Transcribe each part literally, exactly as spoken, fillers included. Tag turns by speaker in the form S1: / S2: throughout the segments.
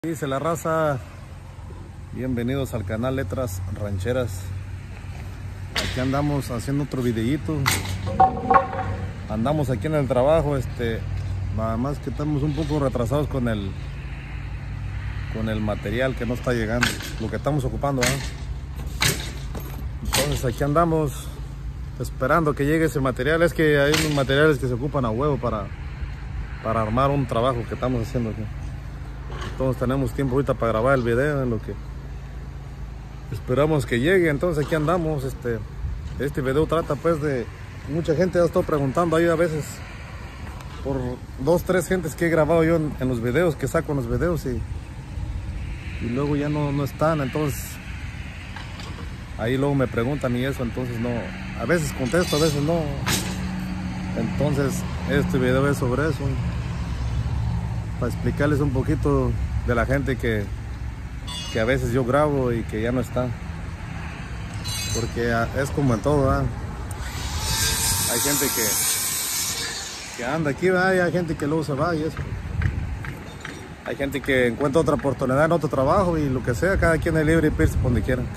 S1: Dice la raza, bienvenidos al canal Letras Rancheras. Aquí andamos haciendo otro videíto. Andamos aquí en el trabajo, este, nada más que estamos un poco retrasados con el con el material que no está llegando, lo que estamos ocupando, ¿eh? Entonces aquí andamos esperando que llegue ese material. Es que hay unos materiales que se ocupan a huevo para, para armar un trabajo que estamos haciendo aquí. Entonces tenemos tiempo ahorita para grabar el video en lo que esperamos que llegue. Entonces aquí andamos. Este, este video trata pues de... Mucha gente ha estado preguntando ahí a veces por dos, tres gentes que he grabado yo en, en los videos, que saco en los videos y, y luego ya no, no están. Entonces ahí luego me preguntan y eso, entonces no, a veces contesto, a veces no. Entonces este video es sobre eso, para explicarles un poquito de la gente que, que a veces yo grabo y que ya no está, porque es como en todo, ¿eh? Hay gente que, que anda aquí, ¿verdad? Y hay gente que luego se va y eso. Hay gente que encuentra otra oportunidad en otro trabajo y lo que sea, cada quien es libre y pirse por donde quiera.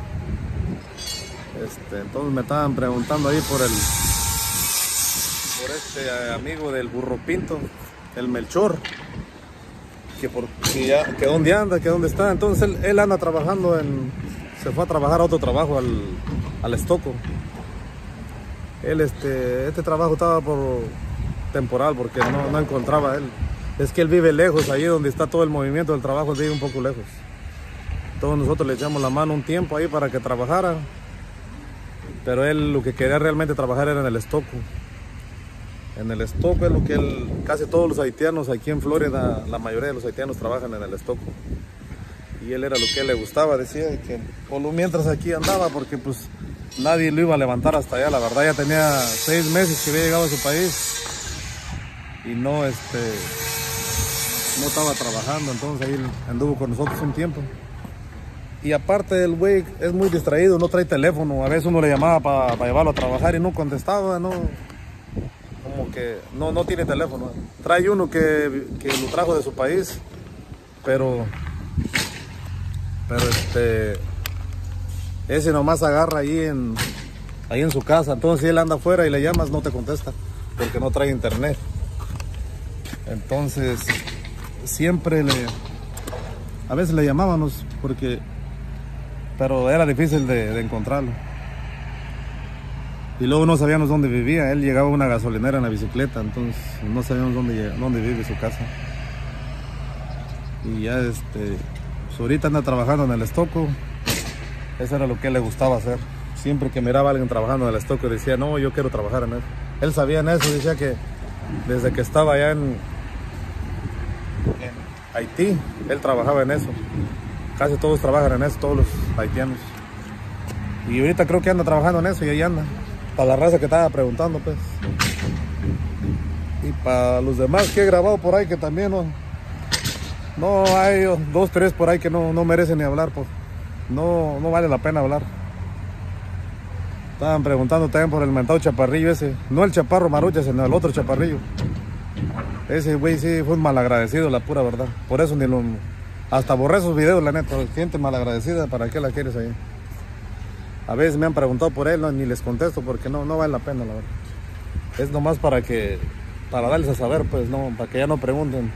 S1: Este, entonces me estaban preguntando ahí por el por este amigo del Burro Pinto, el Melchor, que, por, que, ya, que dónde anda, que dónde está. Entonces él, él anda trabajando en, se fue a trabajar a otro trabajo al, al Estoco. Él, este, este trabajo estaba por temporal porque no, no encontraba él. Es que él vive lejos, allí donde está todo el movimiento del trabajo, él vive un poco lejos. Entonces nosotros le echamos la mano un tiempo ahí para que trabajara, pero él lo que quería realmente trabajar era en el Estoco. En el Estoco es lo que él, casi todos los haitianos aquí en Florida, la mayoría de los haitianos trabajan en el Estoco. Y él era lo que él le gustaba, decía que por lo mientras aquí andaba, porque pues nadie lo iba a levantar hasta allá. La verdad ya tenía seis meses que había llegado a su país y no, este, no estaba trabajando. Entonces ahí anduvo con nosotros un tiempo. Y aparte el güey es muy distraído, no trae teléfono. A veces uno le llamaba para pa llevarlo a trabajar y no contestaba, no, como que no, no tiene teléfono. Trae uno que, que lo trajo de su país, pero, pero este, ese nomás agarra ahí en, ahí en su casa. Entonces si él anda afuera y le llamas, no te contesta, porque no trae internet. Entonces siempre le, a veces le llamábamos, porque, pero era difícil de, de encontrarlo. Y luego no sabíamos dónde vivía. Él llegaba a una gasolinera en la bicicleta, entonces no sabíamos dónde, dónde vive su casa. Y ya este, pues ahorita anda trabajando en el Estoco. Eso era lo que él le gustaba hacer. Siempre que miraba a alguien trabajando en el Estoco decía, no, yo quiero trabajar en eso. Él sabía en eso, decía que desde que estaba allá en, en Haití, él trabajaba en eso. Casi todos trabajan en eso, todos los haitianos. Y ahorita creo que anda trabajando en eso y ahí anda. Para la raza que estaba preguntando, pues. Y para los demás que he grabado por ahí, que también no, no hay dos, tres por ahí que no, no merecen ni hablar, pues. No, no vale la pena hablar. Estaban preguntando también por el mentado chaparrillo ese. No el chaparro marucha, sino el otro chaparrillo. Ese güey sí fue un malagradecido, la pura verdad. Por eso ni lo... Hasta borré sus videos, la neta. Gente malagradecida, ¿para qué la quieres ahí? A veces me han preguntado por él, no, ni les contesto porque no, no vale la pena, la verdad. Es nomás para que, para darles a saber, pues, no, para que ya no pregunten.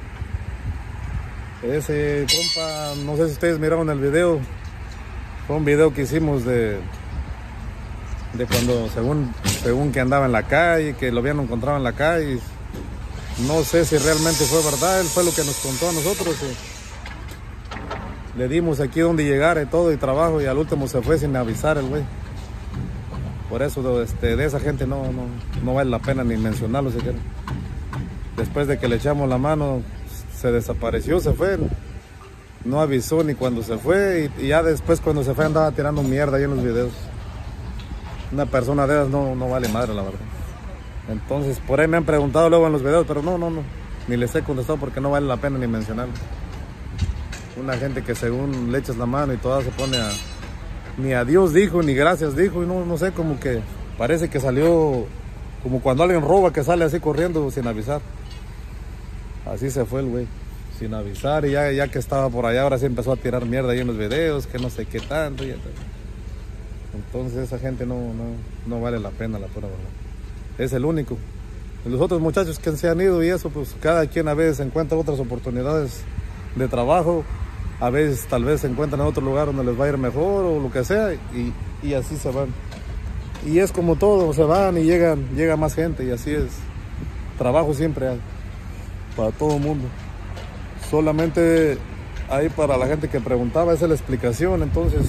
S1: Ese compa, no sé si ustedes miraron el video, fue un video que hicimos de, de cuando, según, según que andaba en la calle, que lo habían encontrado en la calle. No sé si realmente fue verdad, él fue lo que nos contó a nosotros. Y le dimos aquí donde llegara y todo, y trabajo, y al último se fue sin avisar el güey. Por eso este, de esa gente no, no, no vale la pena ni mencionarlo siquiera. Después de que le echamos la mano, se desapareció, se fue. No avisó ni cuando se fue, y, y ya después cuando se fue andaba tirando mierda ahí en los videos. Una persona de esas no, no vale madre, la verdad. Entonces por ahí me han preguntado luego en los videos, pero no, no, no, ni les he contestado porque no vale la pena ni mencionarlo. Una gente que según le echas la mano y toda se pone a... Ni adiós dijo, ni gracias dijo, y no, no sé, como que parece que salió como cuando alguien roba, que sale así corriendo sin avisar. Así se fue el güey. sin avisar, y ya, ya que estaba por allá, ahora sí empezó a tirar mierda ahí en los videos, que no sé qué tanto. Ya, entonces esa gente no, no, no vale la pena, la pura verdad. Es el único. Los otros muchachos que se han ido y eso, pues cada quien a veces encuentra otras oportunidades de trabajo, a veces tal vez se encuentran en otro lugar donde les va a ir mejor o lo que sea, y, y así se van. Y es como todo, se van y llegan, llega más gente, y así es. Trabajo siempre hay, para todo el mundo. Solamente ahí para la gente que preguntaba, esa es la explicación. Entonces,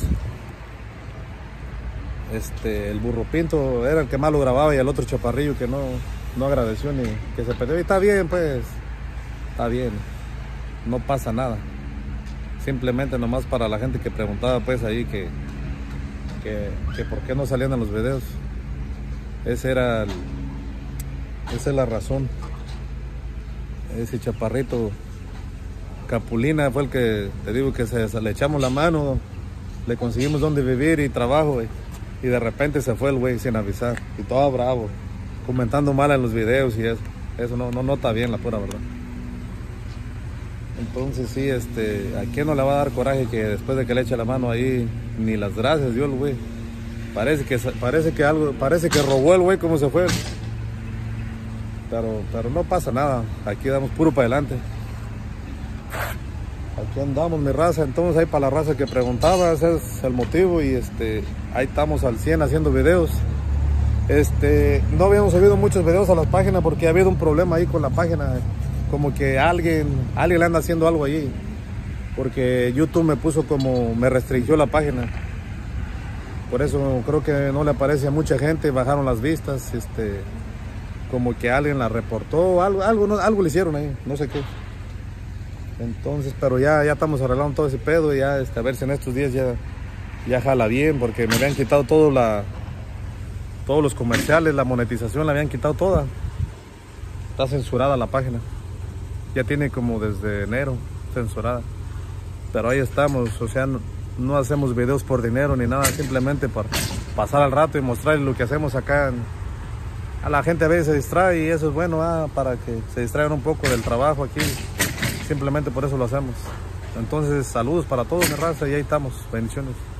S1: este, el Burro Pinto era el que más lo grababa, y el otro chaparrillo que no, no agradeció ni que se perdió. Y está bien, pues, está bien, no pasa nada. Simplemente nomás para la gente que preguntaba, pues ahí que, que, que por qué no salían en los videos. Ese era el, esa es la razón. Ese chaparrito Capulina fue el que, te digo, que se, se le echamos la mano, le conseguimos donde vivir y trabajo, y, y de repente se fue el güey sin avisar, y todo bravo, comentando mal en los videos, y eso, eso no, no, no está bien, la pura verdad. Entonces sí, este, ¿a quién no le va a dar coraje que después de que le eche la mano ahí, ni las gracias dio el güey? Parece que, parece que algo, parece que robó el güey como se fue. Pero, pero no pasa nada, aquí damos puro para adelante. Aquí andamos, mi raza. Entonces ahí para la raza que preguntaba, ese es el motivo, y este, ahí estamos al cien haciendo videos. Este, no habíamos subido muchos videos a las páginas porque ha habido un problema ahí con la página, como que alguien, alguien le anda haciendo algo allí, porque YouTube me puso como, me restringió la página. Por eso creo que no le aparece a mucha gente, bajaron las vistas, este, como que alguien la reportó, algo, algo, no, algo le hicieron ahí, no sé qué. Entonces, pero ya, ya estamos arreglando todo ese pedo, y ya, este, a ver si en estos días ya, ya jala bien, porque me habían quitado todo la, todos los comerciales, la monetización la habían quitado toda. Está censurada la página. Ya tiene como desde enero censurada. Pero ahí estamos, o sea, no, no hacemos videos por dinero ni nada, simplemente para pasar al rato y mostrarles lo que hacemos acá. A la gente a veces se distrae, y eso es bueno, ah, para que se distraigan un poco del trabajo aquí. Simplemente por eso lo hacemos. Entonces, saludos para todos, mi raza, y ahí estamos. Bendiciones.